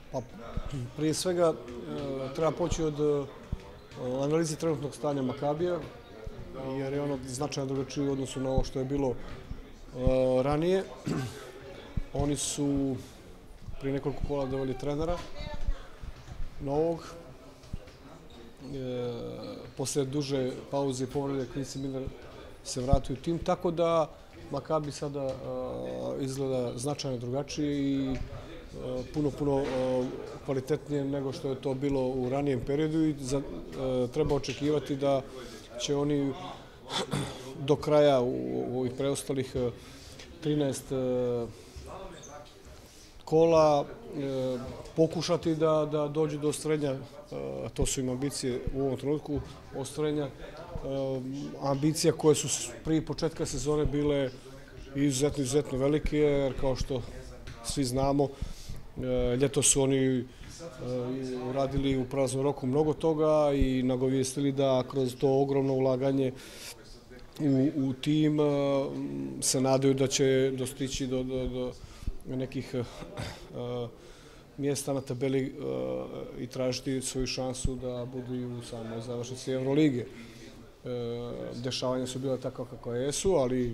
Pa, prije svega treba poći od analize trenutnog stanja Makabija, jer je ono značajno drugačije u odnosu na ovo što je bilo ranije. Oni su prije nekoliko kola doveli trenera novog. Posle duže pauze i povrede Quincy Miller se vratio u tim, tako da Makabi sada izgleda značajno drugačije i puno kvalitetnije nego što je to bilo u ranijem periodu i treba očekivati da će oni do kraja u ovih preostalih 13 kola pokušati da dođu do ostvarenja, to su im ambicije u ovom trenutku, ostvarenja ambicija koje su prije početka sezone bile izuzetno velike, jer kao što svi znamo, ljeto su oni uradili u praznom roku mnogo toga i nagovijestili da kroz to ogromno ulaganje u tim se nadaju da će dostići do nekih mjesta na tabeli i tražiti svoju šansu da budu i u samoj završnici Evrolige. Dešavanja su bila takva kakva jesu, ali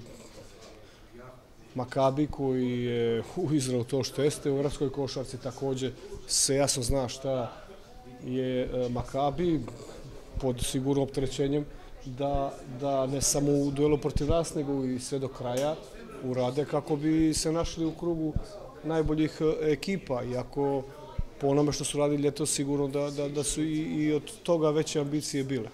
Makabi koji je uizrao to što jeste u evropskoj košarci također se jasno zna šta je Makabi pod sigurno opterećenjem da ne samo u duelu protiv nas nego i sve do kraja urade kako bi se našli u krugu najboljih ekipa, iako po onome što su radili ljeto sigurno da su i od toga veće ambicije bile.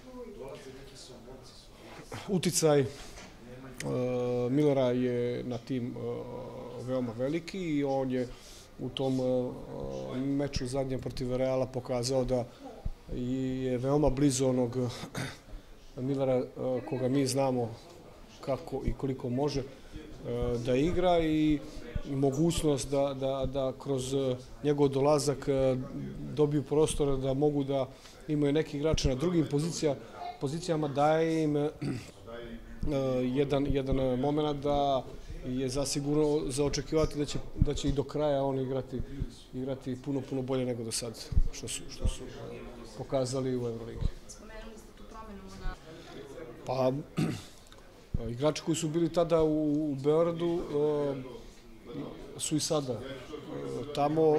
Uticaj Millera je na tim veoma veliki i on je u tom meču zadnjem protiv Reala pokazao da je veoma blizu onog Millera koga mi znamo kako i koliko može da igra i mogućnost da kroz njegov dolazak dobiju prostor da mogu da imaju neki igrače na drugim pozicijama, daje im jedan moment da je zasigurno za očekivati da će i do kraja on igrati puno bolje nego do sad, što su pokazali u Euroligi. Spomenuli ste tu promjenu na... Pa, igrači koji su bili tada u Beogradu su i sada tamo.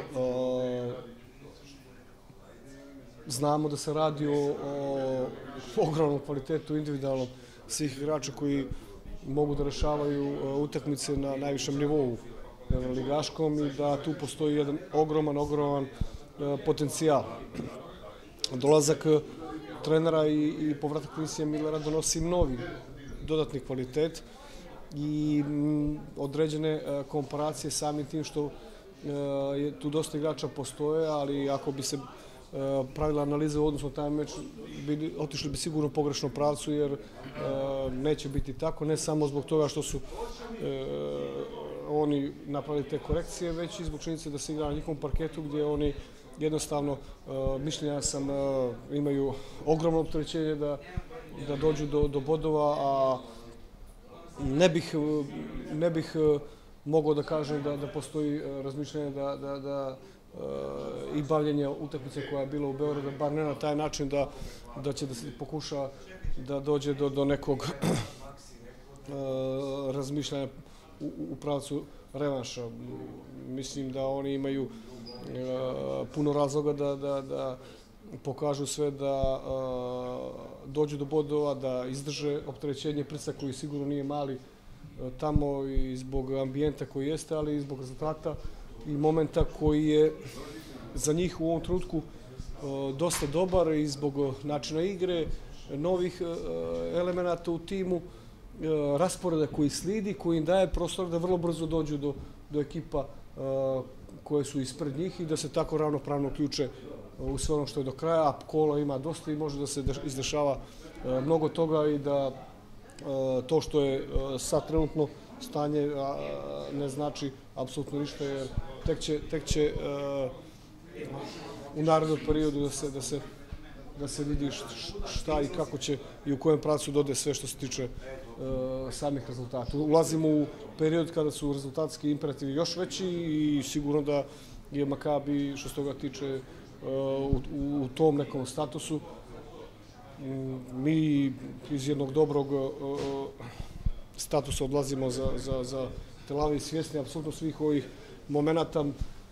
Znamo da se radi o ogromnom kvalitetu individualnom svih igrača koji mogu da rešavaju utakmice na najvišem nivou ligaškom i da tu postoji jedan ogroman potencijal. Dolazak trenera i povratak Quincyja Millera donosi novi dodatni kvalitet i određene komparacije samim tim što je tu dosta igrača postoje, ali ako bi se pravila analiza u odnosu na taj meč, otišli bi sigurno u pogrešnom pravcu, jer neće biti tako, ne samo zbog toga što su oni napravili te korekcije, već i zbog činjenice da se igra na njihovom parketu gdje oni jednostavno, mišljenja sam, imaju ogromno opterećenje da dođu do bodova, a ne bih mogao da kažem da postoji razmišljanje da i bavljenje utakmice koja je bila u Beogradu, bar ne na taj način da će da se pokuša da dođe do nekog razmišljanja u pravcu revanša. Mislim da oni imaju puno razloga da pokažu sve, da dođu do bodova, da izdrže opterećenje pritisak koji sigurno nije mali tamo i zbog ambijenta koji jeste, ali i zbog rezultata i momenta koji je za njih u ovom trenutku dosta dobar i zbog načina igre, novih elemenata u timu, rasporeda koji slidi, koji im daje prostor da vrlo brzo dođu do ekipa koje su ispred njih i da se tako ravnopravno uključe u sve ono što je do kraja, a kola ima dosta i može da se izdešava mnogo toga i da to što je sad trenutno stanje ne znači apsolutno ništa, jer tek će u narednom periodu da se vidi šta i kako će i u kojem pravcu dode sve što se tiče samih rezultata. Ulazimo u period kada su rezultatski imperativi još veći i sigurno da je Makabi što se toga tiče u tom nekom statusu. Mi iz jednog dobrog statusa odlazimo za Tel Aviv svjesni apsolutno svih ovih momenata.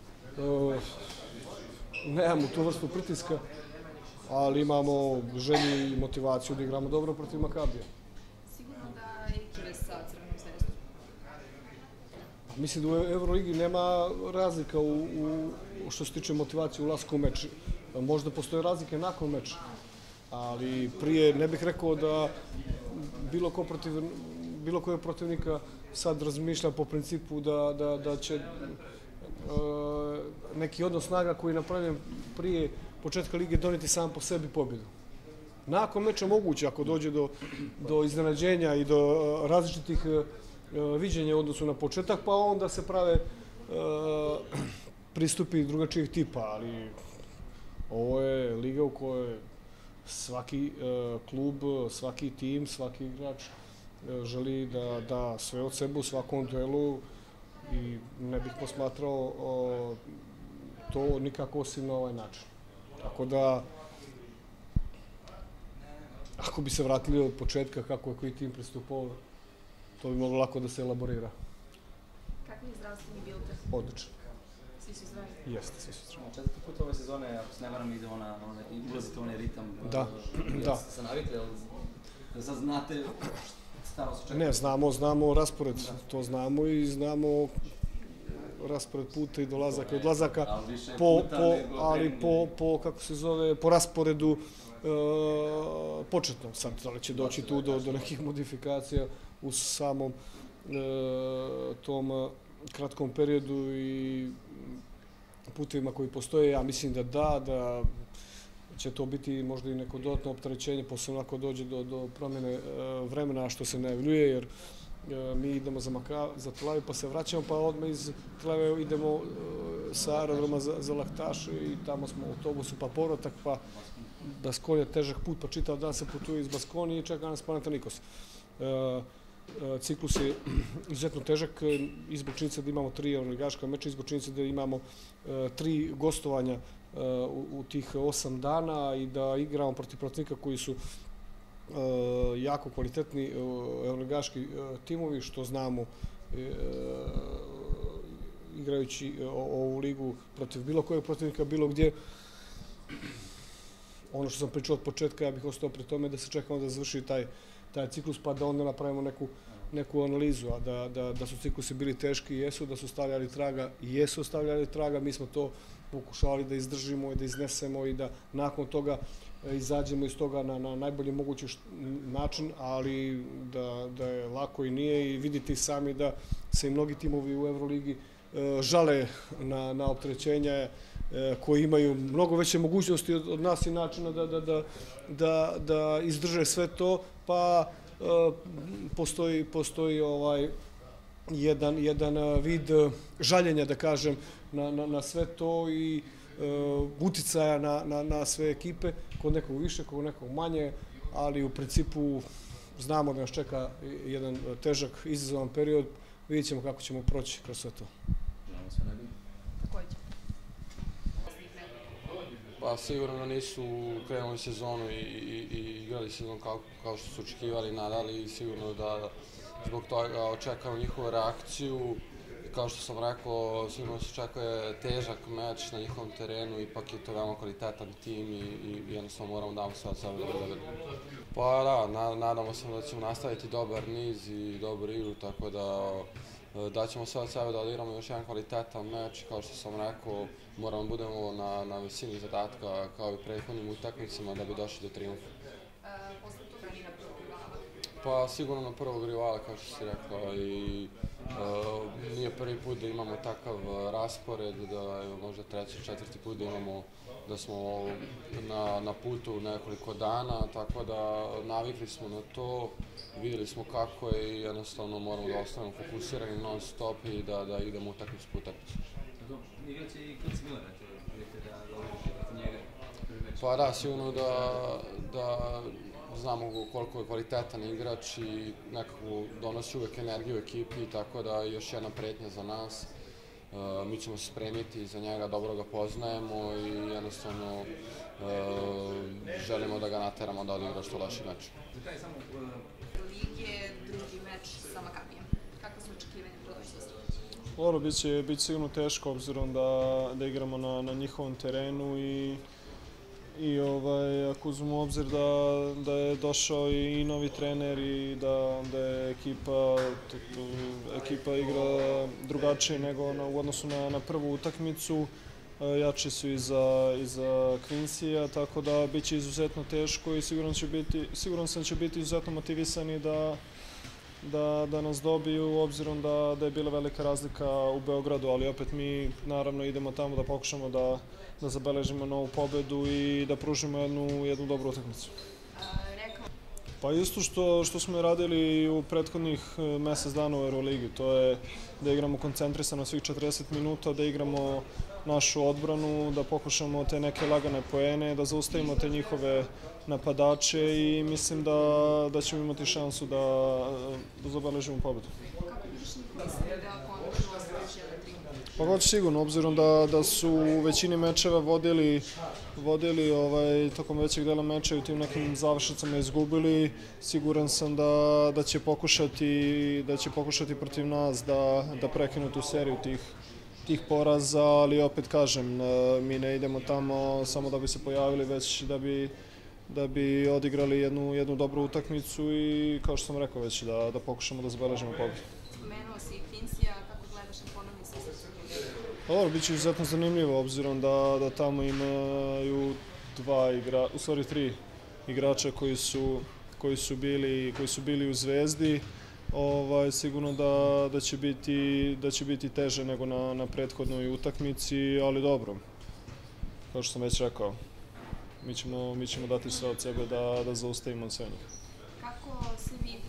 Nemamo tu vrstu pritiska, ali imamo želju i motivaciju da igramo dobro protiv Makabija. Sigurno da je interes sa Crvenom zvezdom. Mislim da u Euroligi nema razlika što se tiče motivacije ulasku u meč. Možda postoje razlike nakon meča, ali prije ne bih rekao da bilo koje protivnika sad razmišlja po principu da će neki odnos snaga koji je napravljen prije početka lige donijeti sam po sebi pobjedu. Nakon meča moguće ako dođe do iznenađenja i do različitih viđenja u odnosu na početak, pa onda se prave pristupi drugačijeg tipa, ali ovo je liga u kojoj svaki klub, svaki tim, svaki igrač želi da da sve od sebe u svakom duelu i ne bih posmatrao to nikako osim na ovaj način. Tako da, ako bi se vratili od početka kako je koji tim pristupao, to bi moglo lako da se elaborira. Kakav je zdravstveni bilter? Odlično. Svi su zdravi? Jeste, svi su zdravi. Četvrti put ove sezone, ako se ne varam, ide ulazite u onaj ritam. Da. Se navikli, da sad znate stano se čeka? Ne, znamo raspored, to znamo i znamo raspored puta i dolazaka i odlazaka, ali kako se zove, po rasporedu početnom. Sad, da li će doći tu do nekih modifikacija u samom tom kratkom periodu i putevima koji postoje, ja mislim da će to biti možda i neko dodatno opterećenje, posebno ako dođe do promjene vremena što se najavljuje, jer mi idemo za Tel Aviv pa se vraćamo, pa odmah iz Tel Aviva idemo sa aerodroma za Laktaš i tamo smo u autobusu pa povratak, pa Baskonija težak put, pa čitav dan se putuje iz Baskonije i čeka nas Panathinaikos. Ciklus je izuzetno težak i zbog činjenice da imamo 3 euroligaška meča i zbog činjenice da imamo 3 gostovanja u tih 8 dana i da igramo protiv protivnika koji su jako kvalitetni euroligaški timovi, što znamo igrajući ovu ligu protiv bilo kojeg protivnika, bilo gdje. Ono što sam pričao od početka, ja bih ostao pri tome da se čekamo da završi taj ciklus, pa da onda napravimo neku analizu, a da su ciklusi bili teški, jesu, da su stavljali traga, jesu stavljali traga, mi smo to pokušavali da izdržimo i da iznesemo i da nakon toga izađemo iz toga na najbolji mogući način, ali da je lako i nije i vidite sami da se i mnogi timovi u Euroligi žale na opterećenja koji imaju mnogo veće mogućnosti od nas i načina da izdrže sve to, pa postoji jedan vid žaljenja, da kažem, na sve to i uticaja na sve ekipe, kod nekog više, kod nekog manje, ali u principu znamo da nas čeka jedan težak, izazovan period, vidjet ćemo kako ćemo proći kroz sve to. Također. Pa sigurno da nisu krenuli sezonu i igrali sezon kao što su očekivali i nadali, sigurno da zbog toga očekamo njihovu reakciju. Kao što sam rekao, sigurno se očekuje težak meč na njihovom terenu, ipak je to veoma kvalitetan tim i jednostavno moramo damo sve od sebe da dobijemo. Pa da, nadamo se da ćemo nastaviti dobar niz i dobru igru, tako da ćemo sve od sebe da odigramo još jedan kvalitetan meč. Kao što sam rekao, moramo budemo na visini zadatka kao i prethodnim utakmicama da bi došli do trijumfa. Posle toga ni na prvog rivala? Pa sigurno na prvog rivala, kao što si rekla, i nije prvi put da imamo takav raspored, da je možda treći, četvrti put da smo na putu nekoliko dana, tako da navikli smo na to, vidjeli smo kako je i jednostavno moramo da ostanemo fokusirani non stop i da idemo utakmicu po utakmicu. Igraće i Klc Miller, vidite da protiv njega prvi meč. Pa da, sigurno da znamo koliko je kvalitetan igrač i nekako donosi uvek energiju u ekipi, tako da je još jedna pretnja za nas. Mi ćemo se spremiti za njega, dobro ga poznajemo i jednostavno želimo da ga nateramo da odigra što loši meč. Za kraj samo Lige, drugi meč sa Makabijem. Kakva su očekivanja u budućnosti? Dobro, bit će sigurno teško obzirom da igramo na njihovom terenu i ako uzmemo u obzir da je došao i novi trener i da je ekipa igra drugačije nego u odnosu na prvu utakmicu, jači su i za Quincy-a, tako da bit će izuzetno teško i siguran sam da će biti izuzetno motivisani da nas dobiju, obzirom da je bila velika razlika u Beogradu, ali opet mi naravno idemo tamo da pokušamo da zabeležimo novu pobedu i da pružimo jednu dobru utakmicu. Pa isto što smo radili u prethodnih mesec dana u Euroligi, to je da igramo koncentrisano svih 40 minuta, da igramo našu odbranu, da pokušamo te neke lagane poene, da zaustavimo te njihove napadače i mislim da ćemo imati šansu da zabeležimo pobedu. Kako vidiš njihove isprede da konačno osvojiš 1-3? Pa hoće sigurno, obzirom da su u većini mečeva vodili tokom većeg dela meča i u tim nekim završnicama izgubili, siguran sam da će pokušati protiv nas da prekinu tu seriju tih poraza, ali opet kažem, mi ne idemo tamo samo da bi se pojavili, već da bi odigrali jednu dobru utakmicu i, kao što sam rekao već, da pokušamo da zabeležimo pobedu. Spomenuo si Quincy-a, kako gledaš na ponovni susret? Dobro, bit će izuzetno zanimljivo, obzirom da tamo imaju tri igrača koji su bili u Zvezdi. Sigurno da će biti teže nego na prethodnoj utakmici, ali dobro, kao što sam već rekao, mi ćemo dati sve od sebe da zaustavimo sve njih. Kako se vi